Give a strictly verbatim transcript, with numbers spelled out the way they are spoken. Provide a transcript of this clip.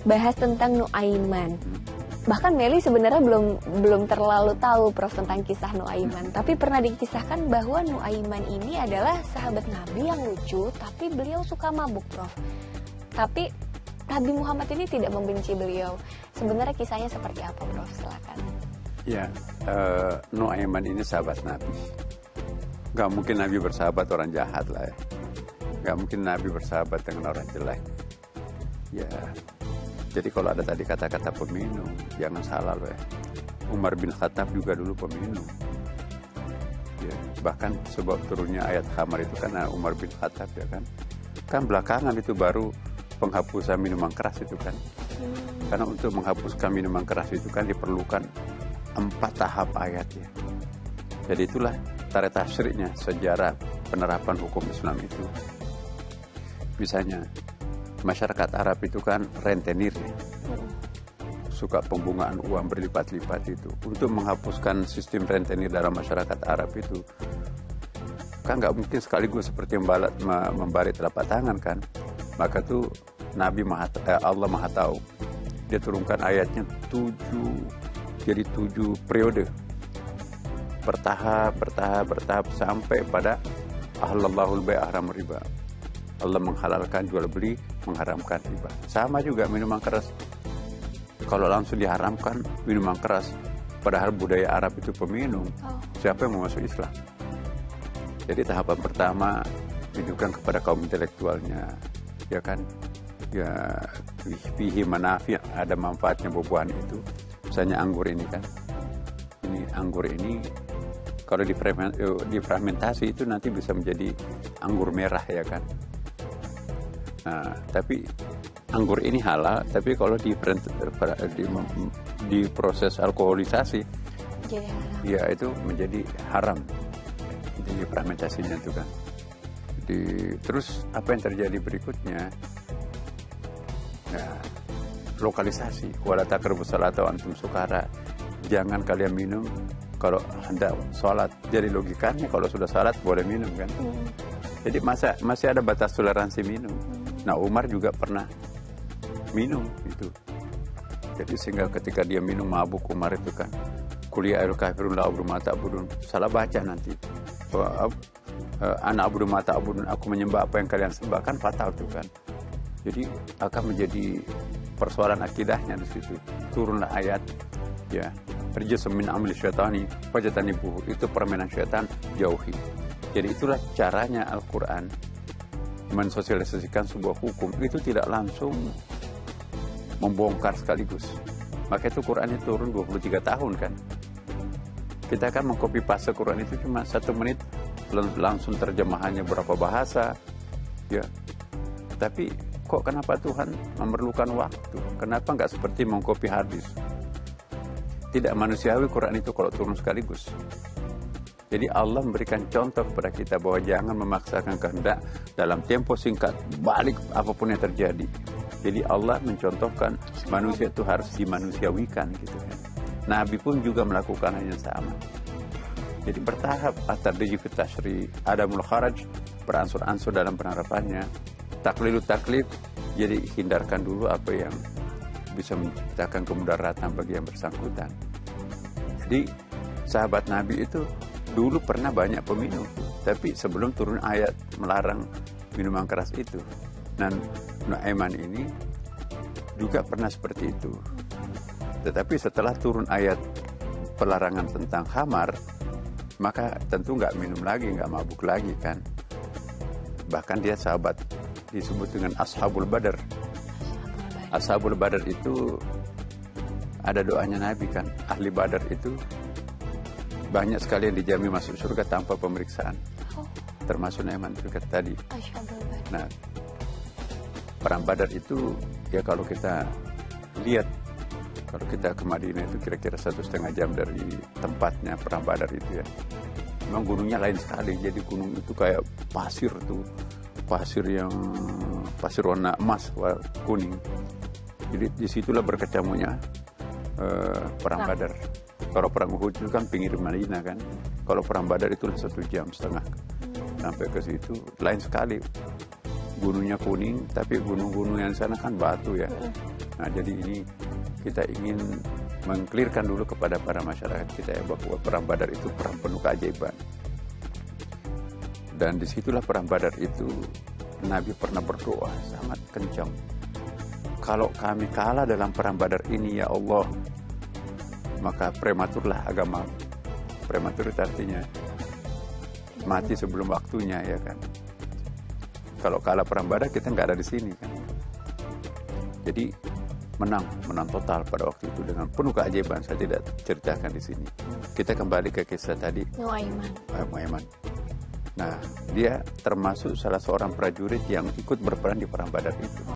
bahas tentang Nuaiman. Bahkan Meli sebenarnya belum belum terlalu tahu Prof tentang kisah Nuaiman. Tapi pernah dikisahkan bahwa Nuaiman ini adalah sahabat Nabi yang lucu, tapi beliau suka mabuk, Prof. Tapi Nabi Muhammad ini tidak membenci beliau. Sebenarnya kisahnya seperti apa, Prof? Silakan. Ya, uh, Nuaiman ini sahabat Nabi. Gak mungkin Nabi bersahabat orang jahat lah ya. Gak mungkin Nabi bersahabat dengan orang jelek. Ya, jadi kalau ada tadi kata-kata peminum, jangan salah loh ya. Umar bin Khattab juga dulu peminum. Ya, bahkan sebab turunnya ayat khamar itu kan Umar bin Khattab ya kan. Kan belakangan itu baru penghapusan minuman keras itu kan. Karena untuk menghapuskan minuman keras itu kan diperlukan empat tahap ayat ya. Jadi itulah tarikh tasyriknya, sejarah penerapan hukum Islam itu. Misalnya masyarakat Arab itu kan rentenir ya. Suka pembungaan uang berlipat-lipat itu. Untuk menghapuskan sistem rentenir dalam masyarakat Arab itu kan nggak mungkin sekaligus seperti membalat, membalik telapak tangan kan. Maka tuh Nabi Maha, eh, Allah Maha Tahu. Dia turunkan ayatnya tujuh, jadi tujuh periode. Bertahap, bertahap, bertahap sampai pada ahallallahul bai' ahramur riba. Allah menghalalkan jual beli, mengharamkan riba. Sama juga minuman keras. Kalau langsung diharamkan minuman keras, padahal budaya Arab itu peminum, oh. Siapa yang mau masuk Islam? Jadi tahapan pertama ditujukan kepada kaum intelektualnya, ya kan? Ya, fihi manafi', ada manfaatnya buah-buahan itu. Misalnya anggur ini kan, ini anggur ini kalau difermentasi itu nanti bisa menjadi anggur merah ya kan. Nah, tapi anggur ini halal, tapi kalau di, di, di proses alkoholisasi, jadi ya itu menjadi haram. Jadi fermentasinya itu kan. Di, terus apa yang terjadi berikutnya? Nah, lokalisasi. Wala taqrabu sholata wa antum sukara. Jangan kalian minum kalau hendak sholat. Jadi logikanya kalau sudah sholat boleh minum kan. Hmm. Jadi masa, masih ada batas toleransi minum. Hmm. Nah Umar juga pernah minum itu. Jadi sehingga ketika dia minum mabuk Umar itu kan. Kuliah ayyuhal kafirun la a'budu ma ta'budun. Salah baca nanti. Ana a'budu ma ta'budun. Aku menyembah apa yang kalian sembah, kan fatal tuh kan. Jadi akan menjadi persoalan akidahnya di situ. Turunlah ayat ya, rijsun min amali syaitani fajtanibuhu, itu permainan syaitan, jauhi. Jadi itulah caranya Al-Qur'an mensosialisasikan sebuah hukum, itu tidak langsung membongkar sekaligus. Maka itu Quran itu turun dua puluh tiga tahun kan. Kita kan mengcopy paste Quran itu cuma satu menit, langsung terjemahannya berapa bahasa ya. Tapi kok kenapa Tuhan memerlukan waktu? Kenapa nggak seperti mengcopy hadis? Tidak manusiawi Quran itu kalau turun sekaligus. Jadi Allah memberikan contoh kepada kita bahwa jangan memaksakan kehendak dalam tempo singkat, balik apapun yang terjadi. Jadi Allah mencontohkan manusia itu harus dimanusiawikan gitu kan. Nabi pun juga melakukan hal yang sama. Jadi bertahap, at-tadrij fi tasyri', adamul kharaj, beransur-ansur dalam penerapannya. Taklilu taklif, jadi hindarkan dulu apa yang bisa menciptakan kemudaratan bagi yang bersangkutan. Jadi sahabat Nabi itu dulu pernah banyak peminum, tapi sebelum turun ayat melarang minuman keras itu. Dan Nuaiman ini juga pernah seperti itu. Tetapi setelah turun ayat pelarangan tentang khamar, maka tentu nggak minum lagi, nggak mabuk lagi kan. Bahkan dia sahabat, disebut dengan Ashabul Badar. Ashabul Badar itu ada doanya Nabi kan. Ahli Badar itu banyak sekali yang dijamin masuk surga tanpa pemeriksaan. Termasuk Nuaiman juga tadi. Nah, perang Badar itu ya kalau kita lihat, kalau kita ke Madinah itu kira-kira satu setengah jam dari tempatnya perang Badar itu ya. Memang gunungnya lain sekali. Jadi gunung itu kayak pasir tuh. Pasir yang pasir warna emas, warna kuning. Jadi disitulah berkecamuknya uh, perang nah. Badar. Kalau perang Uhud itu kan pinggir Madinah kan. Kalau perang Badar itu satu jam setengah sampai ke situ, lain sekali. gunungnya kuning, tapi gunung-gunung yang sana kan batu ya. Nah jadi ini kita ingin mengklirkan dulu kepada para masyarakat kita ya, bahwa perang Badar itu perang penuh keajaiban. Dan disitulah perang Badar itu Nabi pernah berdoa sangat kencang. Kalau kami kalah dalam perang Badar ini ya Allah, maka prematurlah agama. Prematur itu artinya mati sebelum waktunya ya kan. Kalau kalah perang Badar kita nggak ada di sini kan. Jadi menang, menang total pada waktu itu dengan penuh keajaiban. Saya tidak ceritakan di sini. Kita kembali ke kisah tadi. Nuaiman. Nuaiman. Nah, dia termasuk salah seorang prajurit yang ikut berperan di perang Badar itu.